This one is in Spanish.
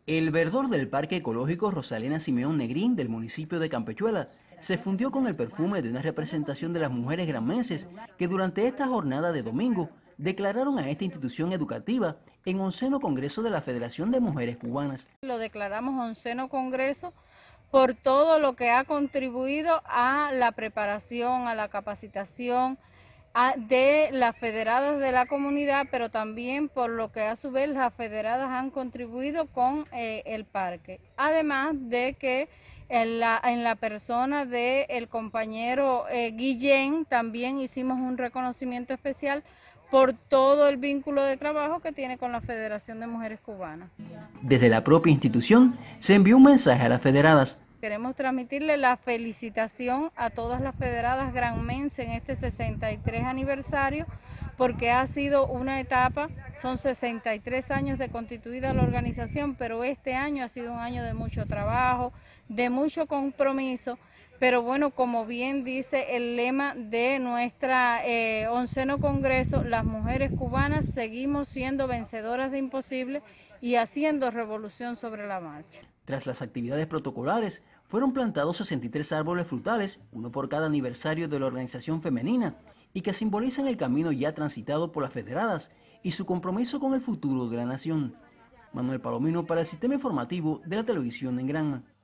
El verdor del Parque Ecológico Rosalena Simeón Negrín del municipio de Campechuela se fundió con el perfume de una representación de las mujeres granmenses que durante esta jornada de domingo declararon a esta institución educativa en 11º Congreso de la Federación de Mujeres Cubanas. Lo declaramos 11º Congreso por todo lo que ha contribuido a la preparación, a la capacitación de las federadas de la comunidad, pero también por lo que a su vez las federadas han contribuido con el parque. Además de que en la persona del compañero Guillén también hicimos un reconocimiento especial por todo el vínculo de trabajo que tiene con la Federación de Mujeres Cubanas. Desde la propia institución se envió un mensaje a las federadas. Queremos transmitirle la felicitación a todas las federadas granmenses en este 63 aniversario, porque ha sido una etapa, son 63 años de constituida la organización, pero este año ha sido un año de mucho trabajo, de mucho compromiso, pero bueno, como bien dice el lema de nuestra 11º Congreso, las mujeres cubanas seguimos siendo vencedoras de imposibles y haciendo revolución sobre la marcha. Tras las actividades protocolares, fueron plantados 63 árboles frutales, uno por cada aniversario de la organización femenina, y que simbolizan el camino ya transitado por las federadas y su compromiso con el futuro de la nación. Manuel Palomino para el Sistema Informativo de la Televisión en Granma.